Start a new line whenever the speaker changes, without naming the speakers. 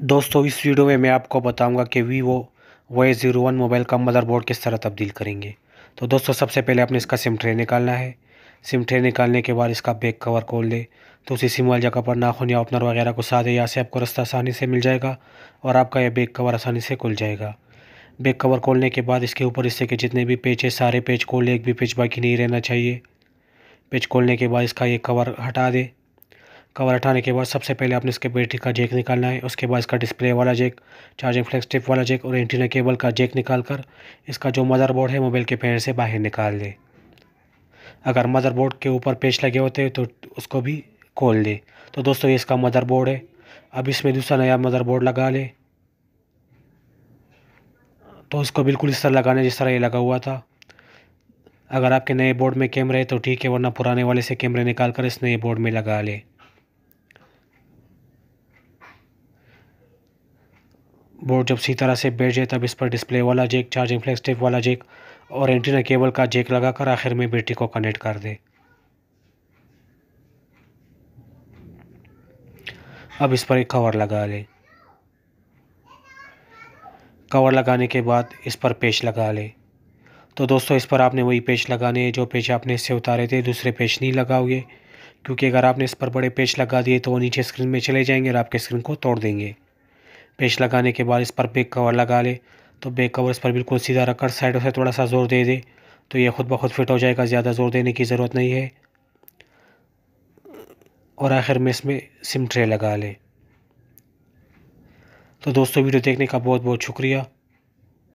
दोस्तों इस वीडियो में मैं आपको बताऊंगा कि वीवो Y01 मोबाइल का मदरबोर्ड किस तरह तब्दील करेंगे। तो दोस्तों सबसे पहले आपने इसका सिम ट्रे निकालना है। सिम ट्रे निकालने के बाद इसका बैक कवर खोल दे तो उसी सिम वाली जगह पर नाखून या ओपनर वगैरह को साधे यहाँ से आपको रास्ता आसानी से मिल जाएगा और आपका यह बैक कवर आसानी से खुल जाएगा। बैक कवर खोलने के बाद इसके ऊपर इससे के जितने भी पेज है सारे पेज खोल ले, एक भी पेज बाकी नहीं रहना चाहिए। पेज खोलने के बाद इसका ये कवर हटा दे। कवर हटाने के बाद सबसे पहले आपने इसके बैटरी का जैक निकालना है। उसके बाद इसका डिस्प्ले वाला जैक, चार्जिंग फ्लेक्स टिप वाला जैक और एंटीना केबल का जैक निकाल कर इसका जो मदरबोर्ड है मोबाइल के पैनल से बाहर निकाल दे। अगर मदरबोर्ड के ऊपर पेच लगे होते हैं तो उसको भी खोल दे। तो दोस्तों ये इसका मदरबोर्ड है। अब इसमें दूसरा नया मदरबोर्ड लगा ले। तो उसको बिल्कुल इस तरह लगाना जिस तरह ये लगा हुआ था। अगर आपके नए बोर्ड में कैमरा है तो ठीक है, वरना पुराने वाले से कैमरे निकाल कर इस नए बोर्ड में लगा ले। बोर्ड जब सी तरह से बैठ जाए तब इस पर डिस्प्ले वाला जैक, चार्जिंग फ्लेक्स टिप वाला जैक और एंटीना केबल का जैक लगाकर आखिर में बैटरी को कनेक्ट कर दे। अब इस पर एक कवर लगा ले। कवर लगाने के बाद इस पर पेच लगा ले। तो दोस्तों इस पर आपने वही पेच लगाने हैं जो पेच आपने इससे उतारे थे, दूसरे पेच नहीं लगाओगे, क्योंकि अगर आपने इस पर बड़े पेच लगा दिए तो वो नीचे स्क्रीन में चले जाएंगे और आपके स्क्रीन को तोड़ देंगे। पेच लगाने के बाद इस पर बैक कवर लगा ले। तो बैक कवर इस पर बिल्कुल सीधा रखकर साइडों से थोड़ा सा ज़ोर दे दे तो ये खुद ब खुद फिट हो जाएगा, ज़्यादा ज़ोर देने की ज़रूरत नहीं है। और आखिर में इसमें सिम ट्रे लगा ले। तो दोस्तों वीडियो देखने का बहुत बहुत शुक्रिया।